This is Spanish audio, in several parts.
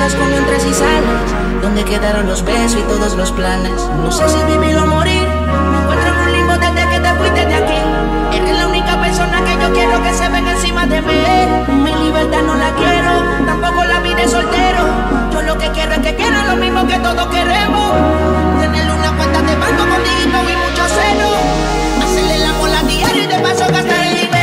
dejas cuando entras y sales? ¿Dónde quedaron los besos y todos los planes? No sé si vivir o morir. Me encuentro en un limbo desde que te fuiste de aquí. Eres la única persona que yo quiero que se venga encima de mí. Mi libertad no la quiero, tampoco la vida de soltero. Yo lo que quiero es que quieran lo mismo que todos queremos. Tener una cuenta de banco con dígitos y mucho cero. Hacerle el amor a diario y de paso gastar el dinero.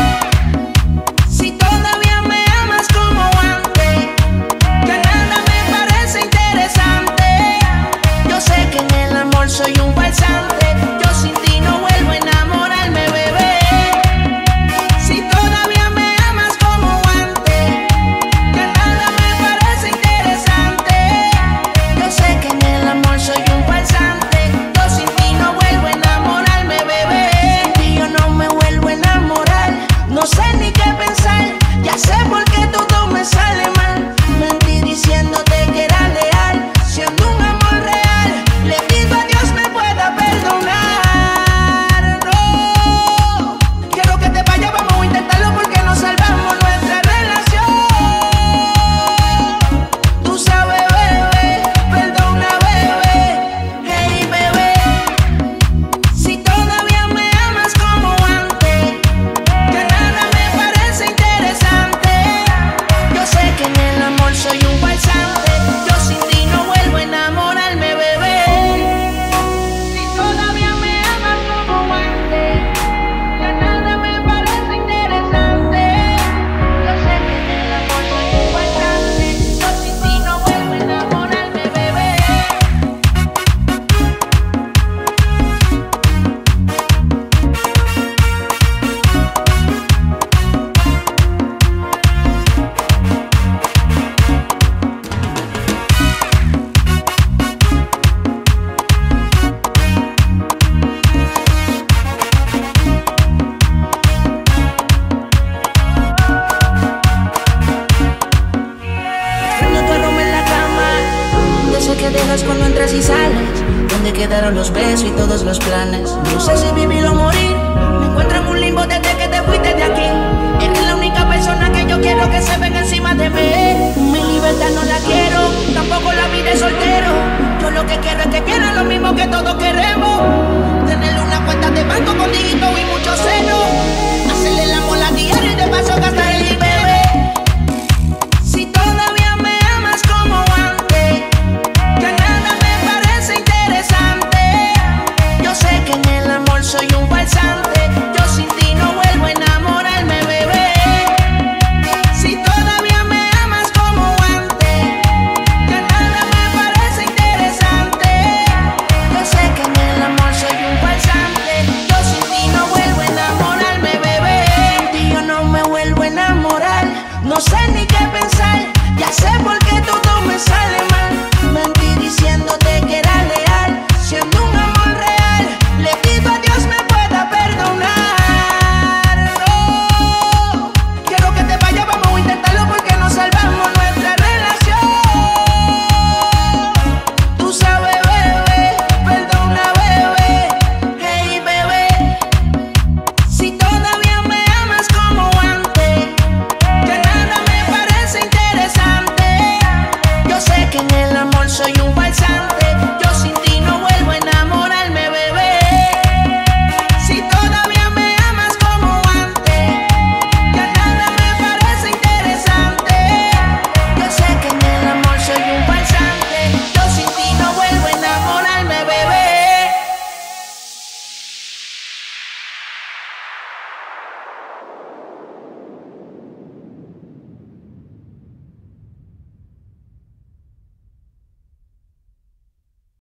Soy un falsante, yo sin ti no vuelvo a enamorarme, bebé. Si todavía me amas como antes, que nada me parece interesante. Yo sé que en el amor soy un falsante, yo sin ti no vuelvo a enamorarme, bebé. Sin ti yo no me vuelvo a enamorar, no sé ni qué pensar, ya sé por qué todo me sale mal. Mentí diciéndote que era leal, siendo un amor real, le pido a Dios me pueda perdonar. No, quiero que te vayas, vamos a intentarlo porque no salvamos nuestra relación. Tú sabes, bebé, perdona, bebé. Hey, bebé, si todavía me amas como antes, que nada me parece interesante. Yo sé que en el amor soy un falsante, yo sin ti no vuelvo a enamorarme, bebé. Que dejas cuando entras y sales, ¿dónde quedaron los besos y todos los planes? No sé si vivir o morir. Me encuentro en un limbo desde que te fuiste de aquí. Eres la única persona que yo quiero que se venga encima de mí. Mi libertad no la quiero, tampoco la vida de soltero. Yo lo que quiero es que quieran lo mismo que todos queremos. Tener una cuenta de banco con dígitos y mucho cero. Hacerle el amor a diario y de paso gastar el dinero. Si todavía me amas como antes, que nada me parece interesante. Yo sé que en el amor soy un falsante, yo sin ti no vuelvo a enamorarme, bebé. Si todavía me amas como antes, que nada me parece interesante. Yo sé que en el amor soy un falsante, yo sin ti no vuelvo a enamorarme, bebé. Sin ti yo no me vuelvo a enamorar, no sé ni qué pensar, ya sé por qué